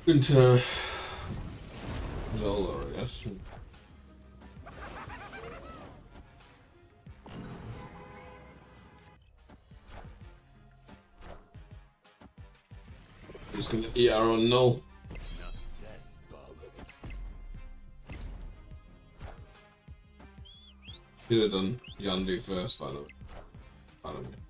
into Zola, I guess. He's gonna eat our own null. Enough said, bub. Should have done Yandu first, by the way. Pardon me.